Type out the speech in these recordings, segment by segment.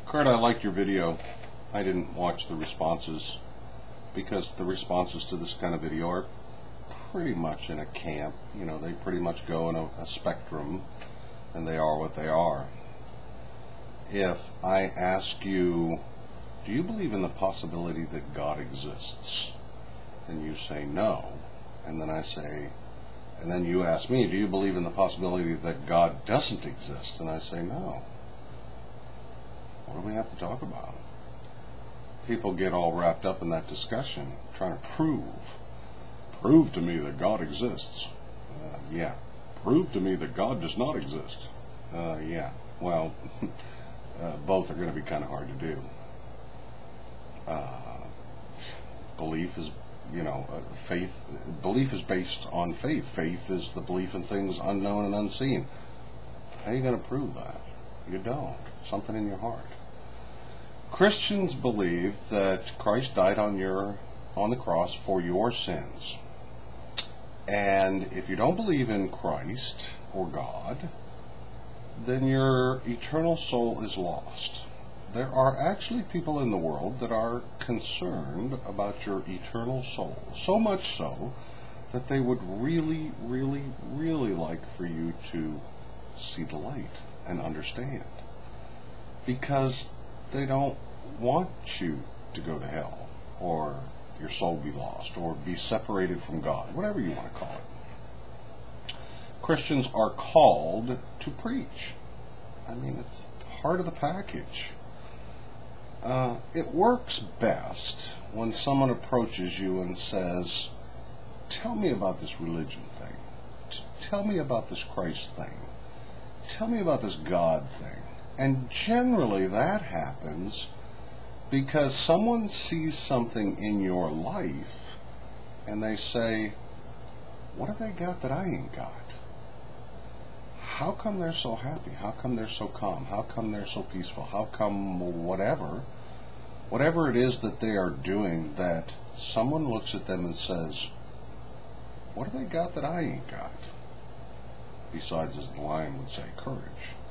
Kurt, I liked your video. I didn't watch the responses because the responses to this kind of video are pretty much in a camp. You know, they pretty much go in a spectrum, and they are what they are. If I ask you, do you believe in the possibility that God exists? And you say no. And then I say, and then you ask me, do you believe in the possibility that God doesn't exist? And I say no. What do we have to talk about? People get all wrapped up in that discussion, trying to prove to me that God exists. Yeah. Prove to me that God does not exist. Yeah. Well, both are going to be kind of hard to do. Belief is, faith. Belief is based on faith. Faith is the belief in things unknown and unseen. How are you going to prove that? You don't. It's something in your heart. Christians believe that Christ died on the cross for your sins. And if you don't believe in Christ or God, then your eternal soul is lost. There are actually people in the world that are concerned about your eternal soul, so much so that they would really, really, really like for you to see the light and understand. Because they don't want you to go to hell, or your soul be lost, or be separated from God, whatever you want to call it. Christians are called to preach. I mean, it's part of the package. It works best when someone approaches you and says, tell me about this religion thing. Tell me about this Christ thing. Tell me about this God thing. And generally that happens because someone sees something in your life and they say, what have they got that I ain't got? How come they're so happy? How come they're so calm? How come they're so peaceful? How come whatever it is that they are doing, that someone looks at them and says, what have they got that I ain't got? Besides, as the lion would say, courage.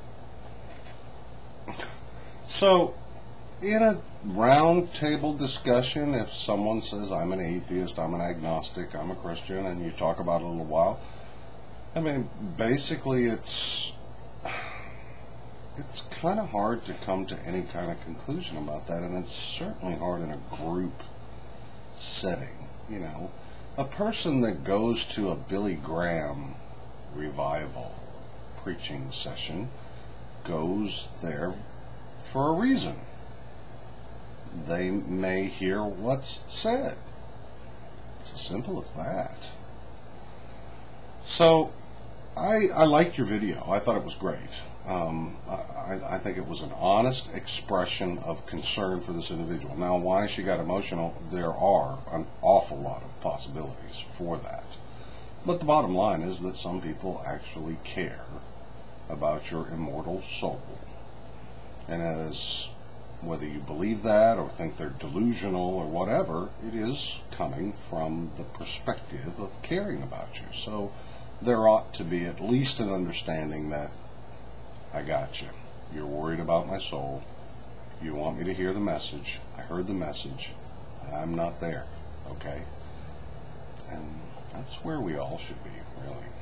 So, in a round table discussion, if someone says, I'm an atheist, I'm an agnostic, I'm a Christian, and you talk about it a little while, I mean, basically it's kind of hard to come to any kind of conclusion about that, and it's certainly hard in a group setting. A person that goes to a Billy Graham revival preaching session goes there for a reason. They may hear what's said. It's as simple as that. So, I liked your video. I thought it was great. I think it was an honest expression of concern for this individual. Now, why she got emotional, there are an awful lot of possibilities for that. But the bottom line is that some people actually care about your immortal soul. And as whether you believe that or think they're delusional or whatever, it is coming from the perspective of caring about you. So there ought to be at least an understanding that I got you. You're worried about my soul. You want me to hear the message. I heard the message. I'm not there. Okay? And that's where we all should be, really.